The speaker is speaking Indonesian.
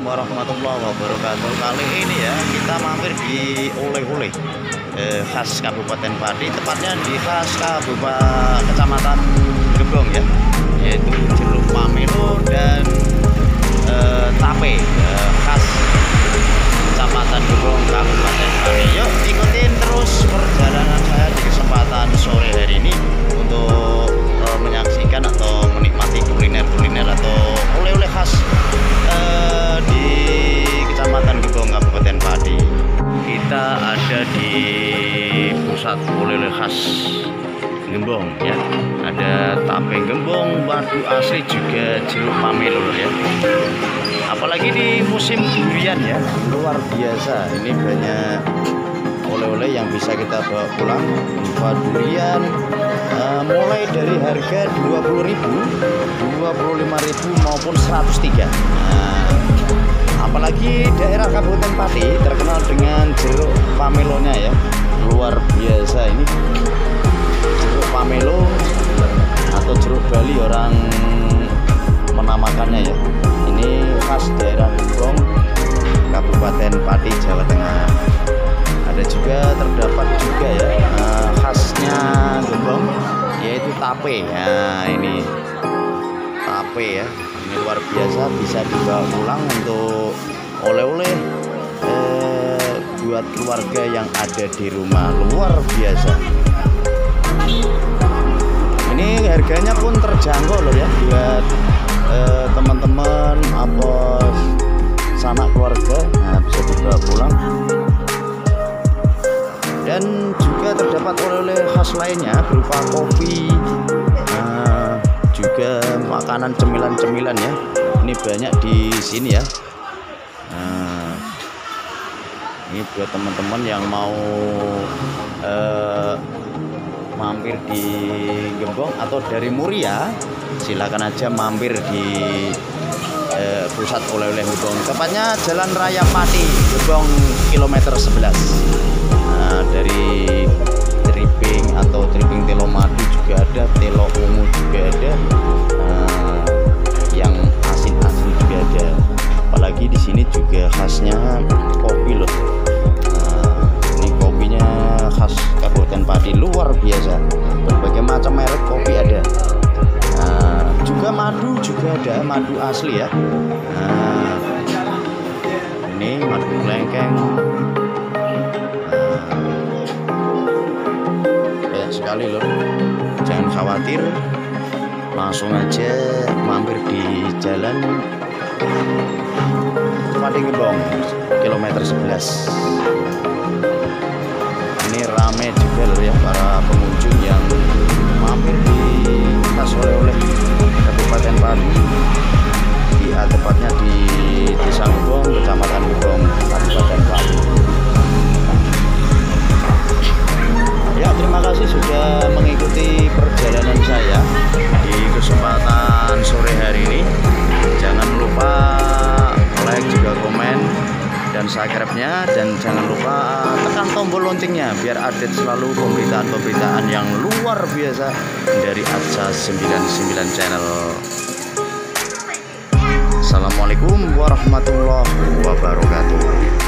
warahmatullahi wabarakatuh. Kali ini ya kita mampir di oleh-oleh khas Kabupaten Pati, tepatnya di khas Kecamatan Gembong ya, yaitu jeruk pamelo dan tape khas Kecamatan Gembong Kabupaten Pati. Yuk ikutin terus perjalanan saya di kesempatan sore hari ini untuk menyaksikan atau menikmati kuliner atau oleh-oleh khas di Kecamatan Gembong Kabupaten Pati. Kita ada di pusat oleh-oleh khas Gembong ya. Ada tape Gembong, madu asli, juga jeruk pamelo ya. Apalagi di musim durian ya, luar biasa. Ini banyak oleh-oleh yang bisa kita bawa pulang berupa durian, mulai dari harga 20.000, 25.000 maupun 103. Apalagi daerah Kabupaten Pati terkenal dengan jeruk pamelonya ya, luar biasa. Ini jeruk pamelo atau jeruk Bali orang menamakannya ya. Ini khas daerah Gembong Kabupaten Pati, Jawa Tengah. Ada juga terdapat juga ya khasnya Gembong, yaitu tape. Nah ini tape ya, ini luar biasa, bisa dibawa pulang untuk oleh-oleh buat keluarga yang ada di rumah, luar biasa. Ini harganya pun terjangkau loh ya, buat teman-teman apa sanak keluarga, nah bisa dibawa pulang. Dan juga terdapat oleh-oleh khas lainnya berupa kopi, juga makanan cemilan-cemilan ya. Ini banyak di sini ya. Ini buat teman-teman yang mau mampir di Gembong atau dari Muria, silakan aja mampir di pusat oleh-oleh Gembong. Tepatnya Jalan Raya Pati, Gembong kilometer 11. Dari tripping atau tripping telo madu juga ada, telo ungu juga ada, yang asin-asin juga ada. Apalagi di sini juga khasnya kopi loh. Ini kopinya khas Kabupaten Pati, luar biasa. Berbagai macam merek kopi ada. Juga madu juga ada, madu asli ya. Ini madu lengkeng. Sekali loh, jangan khawatir, langsung aja mampir di Jalan Pati Gembong kilometer 11. Ini rame juga loh ya para pengunjung yang mampir di tas oleh-oleh Kabupaten Pati, tepatnya di Desa Gembong, Kecamatan Gembong, Kabupaten Pati. Ya, terima kasih sudah mengikuti perjalanan saya di kesempatan sore hari ini. Jangan lupa like, juga komen, dan subscribe-nya, dan jangan lupa tekan tombol loncengnya biar update selalu pemberitaan-pemberitaan yang luar biasa dari Adsa 99 Channel. Assalamualaikum warahmatullahi wabarakatuh.